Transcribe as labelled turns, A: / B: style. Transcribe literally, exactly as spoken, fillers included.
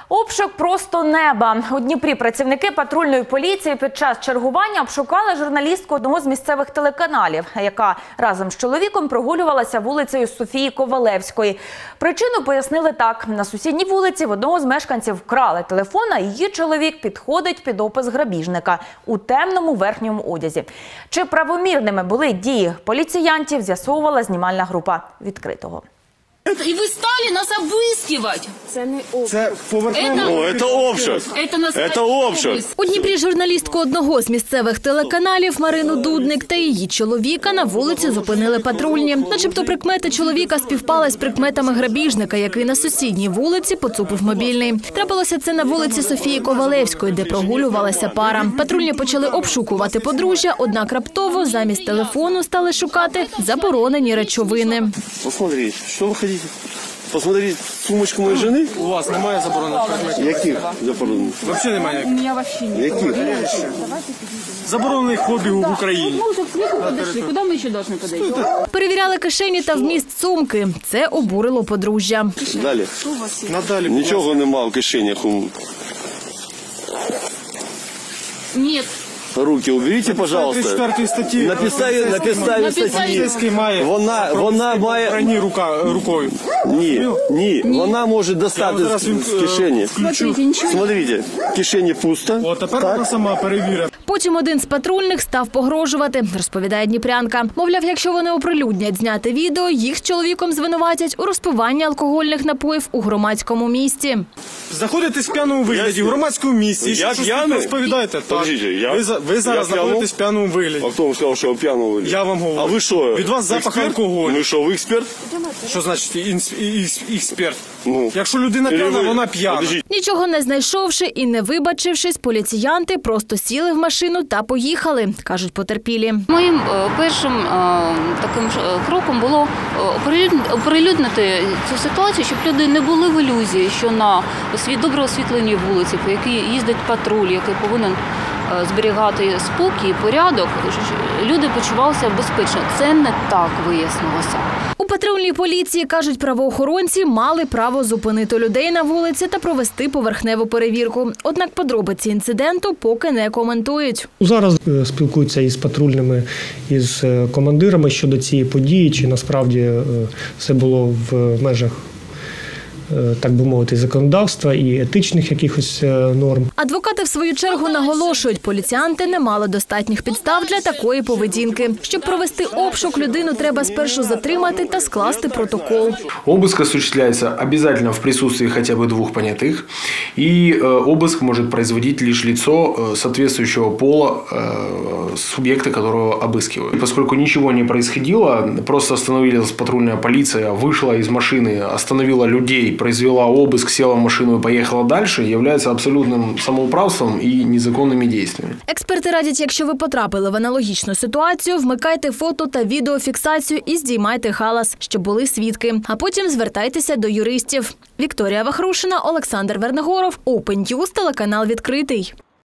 A: Обшук просто неба. У Дніпрі працівники патрульної поліції під час чергування обшукали журналістку одного з місцевих телеканалів, яка разом з чоловіком прогулювалася вулицею Софії Ковалевської. Причину пояснили так. На сусідній вулиці в одного з мешканців вкрали телефон, а її чоловік підходить під опис грабіжника у темному верхньому одязі. Чи правомірними були дії поліціянтів, з'ясовувала знімальна група «Відкритого».
B: І ви стали нас обыскивать.
C: Це не обшук.
D: Це поверхнево.
E: Це обшук. Це обшук.
F: У Дніпрі журналістку одного з місцевих телеканалів Марину Дудник та її чоловіка на вулиці зупинили патрульні. Начебто прикмети чоловіка співпали з прикметами грабіжника, який на сусідній вулиці поцупив мобільний. Трапилося це на вулиці Софії Ковалевської, де прогулювалася пара. Патрульні почали обшукувати подружжя, однак раптово замість телефону стали шукати заборонені речовини.
E: Посмотрите, що ви хочете? Посмотрите сумочку моєї жени.
D: У вас немає заборонених предметів?
E: Яких заборонених?
D: Взагалі немає.
C: У меня вообще нет.
E: Яких?
D: Заборонених обігу в Україні.
B: Мы уже к свету подошли. Куда мы еще должны подойти?
F: Перевіряли кишені та вміст сумки. Це обурило подружжя.
E: Далі.
D: Надалі.
E: Нічого нема в кишенях.
B: Нет.
E: Руки уберіть, пожалуйста.
D: тридцять четвертої статті.
E: На підставі, на підставі статті.
D: Поліцейський має.
E: Вона, вона має...
D: Броні рука, рукою.
E: Ні, ні, вона може достати
D: зараз
E: з,
D: він,
E: з кишені.
B: Смотрите, ничего.
E: Смотрите, в кишені пусто.
D: О, тепер вона сама перевірить.
F: Потім один з патрульних став погрожувати, розповідає дніпрянка. Мовляв, якщо вони оприлюднять зняте відео, їх з чоловіком звинуватять у розпиванні алкогольних напоїв у громадському місці.
D: Знаходитесь в п'яному вигляді, в громадському місці.
E: Я
D: Що
E: п'яний?
D: розповідаєте? Так.
E: Подождіть, я-
D: Ви, за- ви зараз
E: я
D: знаходитесь в п'яному вигляді.
E: А хто вам сказав, що я п'яного вигляду?
D: Я вам говорю.
E: А ви що?
D: Від вас запах
E: експерт?
D: алкоголю.
E: Ну що, ви експерт?
D: Що значить інс- і- і- експерт?
E: Ну.
D: Якщо людина п'яна,
E: Или ви-
D: вона п'яна.
E: Подождіть.
F: Нічого не знайшовши і не вибачившись, поліціянти просто сіли в машину та поїхали, кажуть потерпілі.
B: Моїм е, першим е, таким е, кроком було е, оприлюднити- оприлюднити цю ситуацію, щоб люди не були в ілюзії, що на освіт, добре освітленій вулиці, по якій їздить патруль, який повинен е, зберігати спокій, порядок, що люди почувалися безпечно. Це не так вияснилося.
F: У патрульній поліції, кажуть правоохоронці, мали право зупинити людей на вулиці та провести поверхневу перевірку. Однак подробиці інциденту поки не коментують.
G: Зараз е, спілкуються із патрульними, із е, командирами щодо цієї події, чи насправді е, все було в межах, е, так би мовити, законодавства і етичних якихось е, норм.
F: Адвокати в свою чергу наголошують, поліціянти не мали достатніх підстав для такої поведінки. Щоб провести обшук, людину треба спершу затримати та скласти протокол.
H: Обыск осуществляется обязательно в присутствии хотя бы двух понятых, и э, обыск может производить лишь лицо э, соответствующего пола э, субъекта, которого обыскивают. Поскольку ничего не происходило, просто остановилась патрульная полиция, вышла из машины, остановила людей, произвела обыск, села в машину и поехала дальше, является абсолютным самоуправством и незаконными действиями.
F: Експерти радять, якщо ви потрапили в аналогічну ситуацію, вмикайте фото та відеофіксацію і здіймайте галас, щоб були свідки. А потім звертайтеся до юристів. Вікторія Вахрушина, Олександр Вернегоров, Open News, телеканал «Відкритий».